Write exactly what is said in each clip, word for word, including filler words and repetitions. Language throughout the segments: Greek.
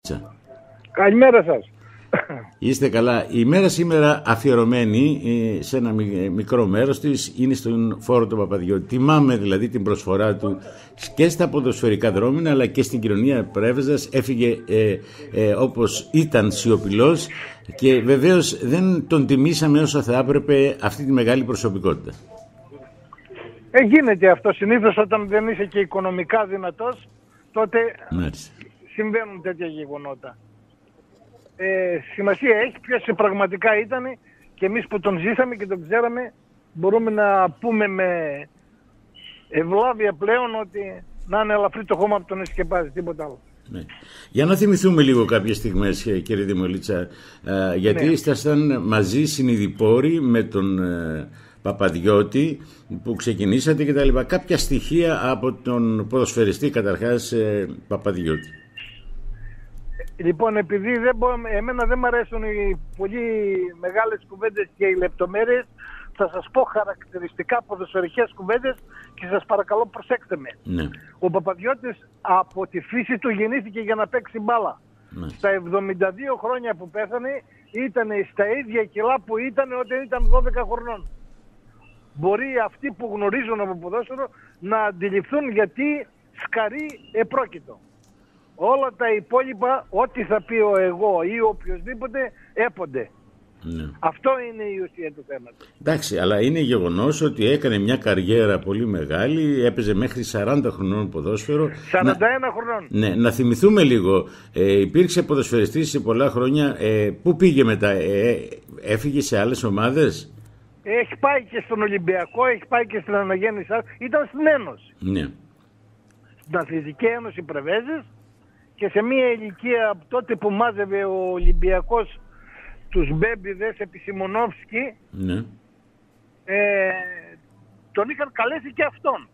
Καλημέρα σας. Είστε καλά. Η μέρα σήμερα αφιερωμένη σε ένα μικρό μέρος της είναι στον φόρο του Παπαδιώτη. Τιμάμε δηλαδή την προσφορά του και στα ποδοσφαιρικά δρόμενα αλλά και στην κοινωνία Πρέβεζας. Έφυγε ε, ε, όπως ήταν σιωπηλός και βεβαίως δεν τον τιμήσαμε όσο θα έπρεπε αυτή τη μεγάλη προσωπικότητα. Ε, γίνεται αυτό συνήθως όταν δεν είσαι και οικονομικά δυνατός, τότε Μάλιστα. συμβαίνουν τέτοια γεγονότα. Ε, σημασία έχει ποιος πραγματικά ήταν και εμείς που τον ζήσαμε και τον ξέραμε μπορούμε να πούμε με ευλάβεια πλέον ότι να είναι ελαφρύ το χώμα που τον εσκεπάζει, τίποτα άλλο. Ναι. Για να θυμηθούμε λίγο κάποιες στιγμές, κύριε Δημολίτσα, γιατί ναι. ήσασταν μαζί συνειδηπόροι με τον Παπαδιώτη που ξεκινήσατε και τα λοιπά. Κάποια στοιχεία από τον ποδοσφαιριστή καταρχάς Παπαδιώτη. Λοιπόν, επειδή δεν μπο... εμένα δεν μου αρέσουν οι πολύ μεγάλες κουβέντες και οι λεπτομέρειες, θα σας πω χαρακτηριστικά ποδοσφαιρικές κουβέντες και σας παρακαλώ προσέξτε με. Ναι. Ο Παπαδιώτης από τη φύση του γεννήθηκε για να παίξει μπάλα. Ναι. Στα εβδομήντα δύο χρόνια που πέθανε ήταν στα ίδια κιλά που ήταν όταν ήταν δώδεκα χρονών. Μπορεί αυτοί που γνωρίζουν από ποδόσφαιρο να αντιληφθούν γιατί σκαρί επρόκειτο. Όλα τα υπόλοιπα, ό,τι θα πει ο εγώ ή οποιοσδήποτε, έπονται. Ναι. Αυτό είναι η ουσία του θέματος. Εντάξει, αλλά είναι γεγονός ότι έκανε μια καριέρα πολύ μεγάλη, έπαιζε μέχρι σαράντα χρονών ποδόσφαιρο. σαράντα ένα χρονών. Ναι, να θυμηθούμε λίγο, ε, υπήρξε ποδοσφαιριστής σε πολλά χρόνια, ε, πού πήγε μετά, ε, έφυγε σε άλλες ομάδες? Έχει πάει και στον Ολυμπιακό, έχει πάει και στην Αναγέννηση, ήταν στην Ένωση. Ναι. Στην Αθλητική Ένωση Πρεβέζης. Και σε μια ηλικία τότε που μάζευε ο Ολυμπιακός τους μπέμπιδες επί Σιμονόφσκι, ναι. ε, τον είχαν καλέσει και αυτόν.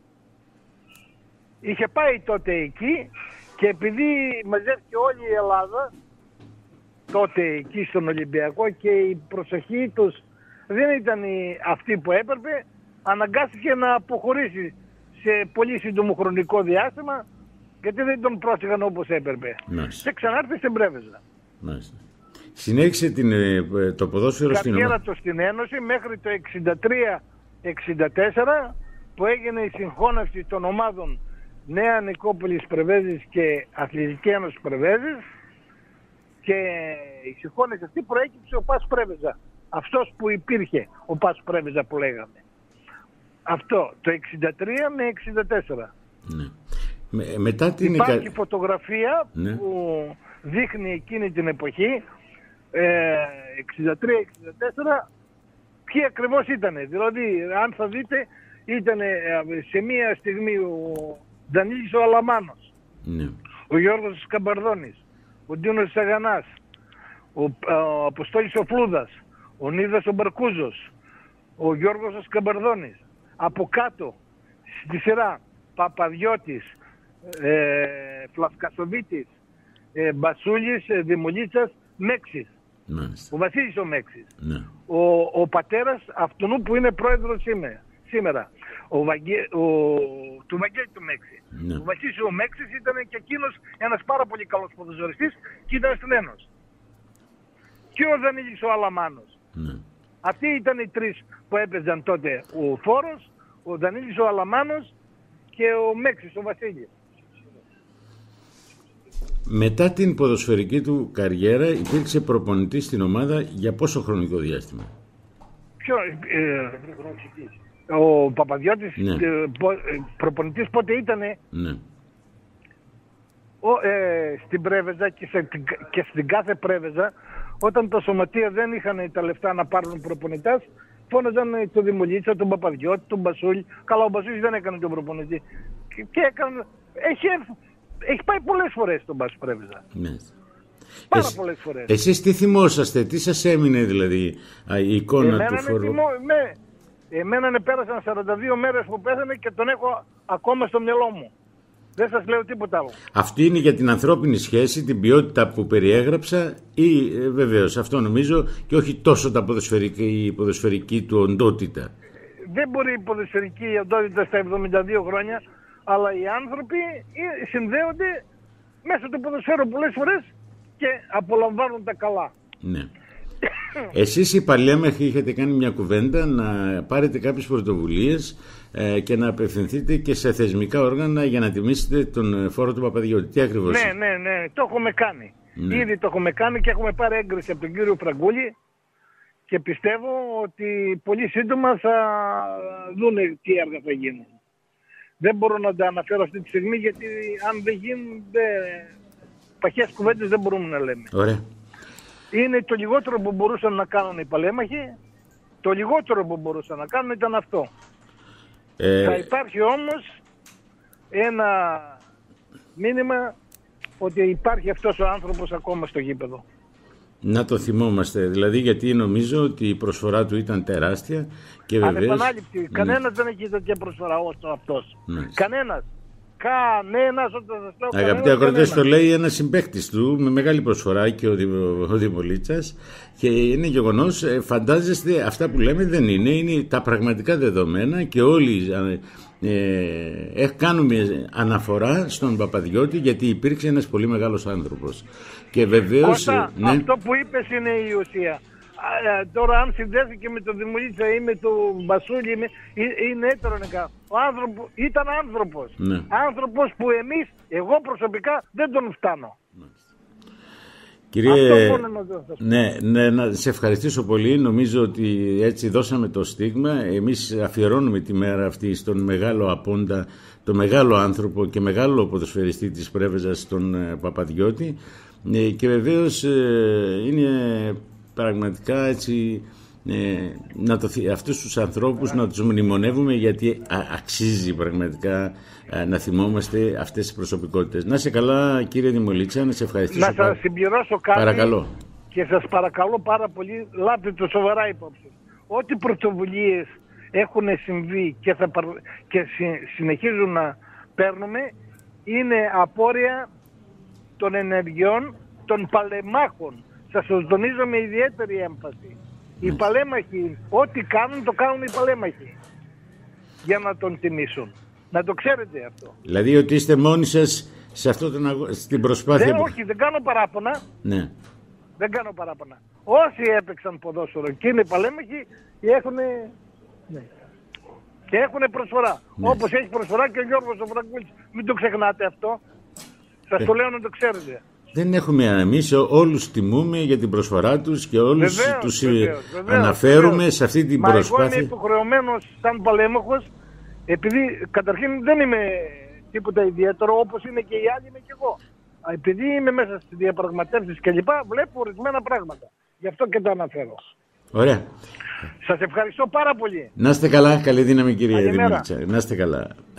Είχε πάει τότε εκεί και επειδή μαζεύτηκε όλη η Ελλάδα τότε εκεί στον Ολυμπιακό και η προσοχή τους δεν ήταν αυτή που έπρεπε, αναγκάστηκε να αποχωρήσει σε πολύ σύντομο χρονικό διάστημα γιατί δεν τον πρόσεχαν όπως έπρεπε. Μάλιστα. Και ξανάρθει στην Πρέβεζα. Μάλιστα. Συνέχισε την, το ποδόσφαιρο στην ομάδα. Καριέρα του στην Ένωση μέχρι το εξήντα τρία εξήντα τέσσερα που έγινε η συγχώνευση των ομάδων Νέα Νικόπολης Πρεβέζης και Αθλητική Ένωση Πρεβέζης και η συγχώνευση αυτή προέκυψε ο Πας Πρέβεζα. Αυτός που υπήρχε, ο Πας Πρέβεζα που λέγαμε. Αυτό το εξήντα τρία με εξήντα τέσσερα. Ναι. Με, μετά την Υπάρχει φωτογραφία ναι. που δείχνει εκείνη την εποχή ε, εξήντα τρία εξήντα τέσσερα ποιοι ακριβώς ήτανε. Δηλαδή αν θα δείτε ήταν σε μία στιγμή ο Ντανίλης ο Αλαμάνος, ναι. ο Γιώργος Σκαμπαρδόνης, ο Ντίνος Σαγανάς, ο, ο Αποστόλης ο Φλούδας, ο Νίδας ο Μπαρκούζος, ο Γιώργος ο Σκαμπαρδόνης. Από κάτω στη σειρά Παπαδιώτης, ε, Φλαυκασοβίτης, ε, Μπασούλης, ε, Δημολίτσας, Μέξης. Μάλιστα. Ο Βασίλης ο Μέξης. Ναι. Ο, ο πατέρας αυτού που είναι πρόεδρος σήμερα. σήμερα. Ο Βαγγέ, ο, του Βαγγέλη του Μέξη. Ναι. Ο Βασίλης ο Μέξης ήταν και εκείνος ένας πάρα πολύ καλός ποδοσφαιριστής και ήταν στην Ένωση. Και ο Δανίλης ο Αλαμάνος. Ναι. Αυτοί ήταν οι τρεις που έπαιζαν τότε. Ο Φόρος, ο Δανίλης ο Αλαμάνος και ο Μέξης ο Βασίλης. Μετά την ποδοσφαιρική του καριέρα υπήρξε προπονητής στην ομάδα για πόσο χρονικό διάστημα? Ποιο, ε, ο Παπαδιώτης ναι. ε, προπονητής πότε ήτανε? Ναι. Ο, ε, στην Πρέβεζα και, σε, και στην κάθε Πρέβεζα όταν τα σωματεία δεν είχαν τα λεφτά να πάρουν προπονητάς φώναζαν τον Δημολίτσα, τον Παπαδιώτη, τον Μπασούλη. Καλά ο Μπασούλης δεν έκανε τον προπονητή και, και έκανε, έχει, έχει πάει πολλές φορές στον Πας Πρέβεζα. Ναι. Πάρα Εσ, πολλές φορές. Εσείς τι θυμόσαστε, τι σας έμεινε δηλαδή η εικόνα εμένα του φορού? Θυμώ, με, εμένα ναι, πέρασαν σαράντα δύο μέρες που πέθανε και τον έχω ακόμα στο μυαλό μου. Δεν σας λέω τίποτα άλλο. Αυτή είναι για την ανθρώπινη σχέση, την ποιότητα που περιέγραψα ή ε, βεβαίως αυτό νομίζω και όχι τόσο τα ποδοσφαιρική, η ποδοσφαιρική του οντότητα. Δεν μπορεί η ποδοσφαιρική οντότητα στα εβδομήντα δύο χρόνια, αλλά οι άνθρωποι συνδέονται μέσω του ποδοσφαίρου πολλές φορές και απολαμβάνουν τα καλά. Ναι. Εσείς οι παλέμαχοι είχατε κάνει μια κουβέντα να πάρετε κάποιες πρωτοβουλίες ε, και να απευθυνθείτε και σε θεσμικά όργανα για να τιμήσετε τον φόρο του Παπαδιώτη. Τι ακριβώς? Ναι, ναι, ναι, το έχουμε κάνει. Ναι. Ήδη το έχουμε κάνει και έχουμε πάρει έγκριση από τον κύριο Φραγκούλη και πιστεύω ότι πολύ σύντομα θα δούνε τι έργα θα γίνουν. Δεν μπορώ να τα αναφέρω αυτή τη στιγμή γιατί αν δεν γίνουν δεν... παχές κουβέντες δεν μπορούμε να λέμε. Ωραία. Είναι το λιγότερο που μπορούσαν να κάνουν οι παλέμαχοι. Το λιγότερο που μπορούσαν να κάνουν ήταν αυτό. Ε... Θα υπάρχει όμως ένα μήνυμα ότι υπάρχει αυτός ο άνθρωπος ακόμα στο γήπεδο. Να το θυμόμαστε, δηλαδή, γιατί νομίζω ότι η προσφορά του ήταν τεράστια και βεβαίως... Ανεπανάληπτη. Ναι. Κανένας δεν έχει τέτοια προσφορά όσο αυτός. Ναι. Κανένας. Κανένας, όταν σας λέω, αγαπητοί ακροατές, το λέει ένας συμπαίκτης του με μεγάλη προσφορά και ο, ο Δημολίτσας, και είναι γεγονός, φαντάζεστε, αυτά που λέμε δεν είναι, είναι τα πραγματικά δεδομένα και όλοι ε, κάνουμε αναφορά στον Παπαδιώτη γιατί υπήρξε ένας πολύ μεγάλος άνθρωπος. Και βεβαίως, Κώστα, ναι. αυτό που είπες είναι η ουσία. Α, τώρα αν συνδέσει και με τον Δημολίτσα ή με τον Μπασούλη είναι, είναι έτερονικά. Ο άνθρωπος ήταν άνθρωπος. Ναι. Άνθρωπος που εμείς, εγώ προσωπικά δεν τον φτάνω. Κύριε, Αυτό μόνο να ναι, ναι, να σε ευχαριστήσω πολύ. Νομίζω ότι έτσι δώσαμε το στίγμα. Εμείς αφιερώνουμε τη μέρα αυτή στον μεγάλο απόντα, τον μεγάλο άνθρωπο και μεγάλο ποδοσφαιριστή της Πρέβεζας, τον Παπαδιώτη. Και βεβαίως είναι πραγματικά έτσι, ε, να το, αυτούς τους ανθρώπους να τους μνημονεύουμε γιατί α, αξίζει πραγματικά α, να θυμόμαστε αυτές τις προσωπικότητες. Να σε καλά, κύριε Δημολίτσα, να σε ευχαριστήσω. Να σας συμπληρώσω κάτι. Παρακαλώ. Και σας παρακαλώ πάρα πολύ, λάβετε το σοβαρά υπόψη. Ό,τι πρωτοβουλίες έχουν συμβεί και, θα, και συνεχίζουν να παίρνουμε είναι απόρρια των ενεργειών των παλεμάχων. Σας το τονίζω με ιδιαίτερη έμφαση. Οι παλέμαχοι, ό,τι κάνουν, το κάνουν οι παλέμαχοι. Για να τον τιμήσουν. Να το ξέρετε αυτό. Δηλαδή ότι είστε μόνοι σας σε αυτό τον αγώ... στην προσπάθεια. Δεν, που... όχι, δεν κάνω παράπονα. Ναι. Δεν κάνω παράπονα. Όσοι έπαιξαν ποδόσφαιρο και είναι παλέμαχοι, έχουν... Ναι. Και έχουν προσφορά. Ναι. Όπως έχει προσφορά και ο Γιώργος ο Φραγκούλης. Μην το ξεχνάτε αυτό. Σας ε. το λέω να το ξέρετε. Δεν έχουμε εμείς, όλους τιμούμε για την προσφορά τους και όλους βεβαίως, τους βεβαίως, βεβαίως, αναφέρουμε βεβαίως. σε αυτή την Μα προσπάθεια. Εγώ είμαι υποχρεωμένος σαν παλέμαχος, επειδή καταρχήν δεν είμαι τίποτα ιδιαίτερο, όπως είναι και οι άλλοι, είμαι και εγώ. Επειδή είμαι μέσα στις διαπραγματεύσεις και λοιπά, βλέπω ορισμένα πράγματα. Γι' αυτό και το αναφέρω. Ωραία. Σας ευχαριστώ πάρα πολύ. Να είστε καλά, καλή δύναμη κύριε Δημήτρη. Να είστε καλά.